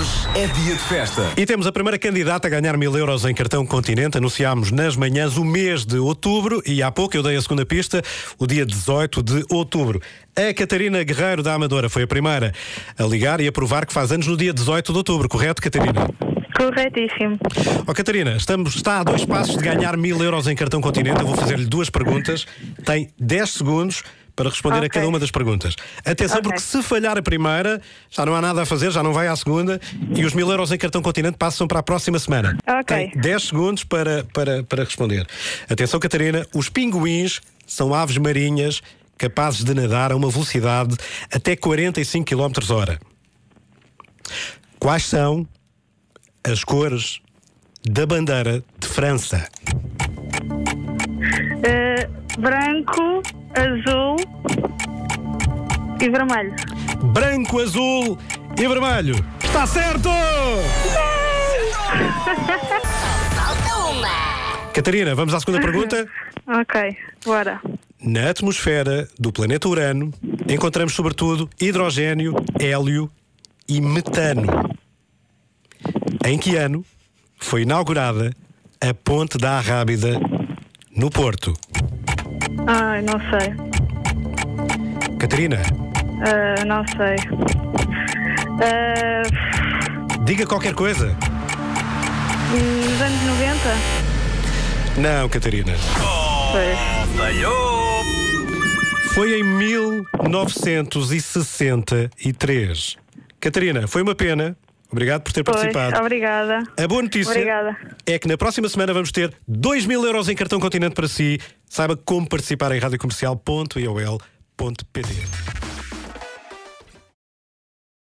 Hoje é dia de festa. E temos a primeira candidata a ganhar 1000 euros em cartão Continente. Anunciámos nas manhãs o mês de outubro e há pouco eu dei a segunda pista, o dia 18 de outubro. A Catarina Guerreiro da Amadora foi a primeira a ligar e a provar que faz anos no dia 18 de outubro. Correto, Catarina? Corretíssimo. Oh, Catarina, está a 2 passos de ganhar 1000 euros em cartão Continente. Eu vou fazer-lhe 2 perguntas. Tem 10 segundos para responder a cada uma das perguntas. Atenção, porque se falhar a primeira, já não há nada a fazer, já não vai à segunda e os 1000 euros em cartão Continente passam para a próxima semana. Tem 10 segundos para responder. Atenção, Catarina, os pinguins são aves marinhas capazes de nadar a uma velocidade até 45 km/h. Quais são as cores da bandeira de França? Branco, azul e vermelho. Branco, azul e vermelho. Está certo! Catarina, vamos à segunda pergunta? Ok, bora. Na atmosfera do planeta Urano encontramos sobretudo hidrogênio, hélio e metano. Em que ano foi inaugurada a Ponte da Arrábida no Porto? Ai, não sei. Catarina? Não sei. Diga qualquer coisa. Nos anos 90? Não, Catarina. Falhou! Foi em 1963. Catarina, foi uma pena. Obrigado por ter participado. Obrigada. A boa notícia é que na próxima semana vamos ter 2000 euros em cartão Continente para si. Saiba como participar em radiocomercial.iol.pt.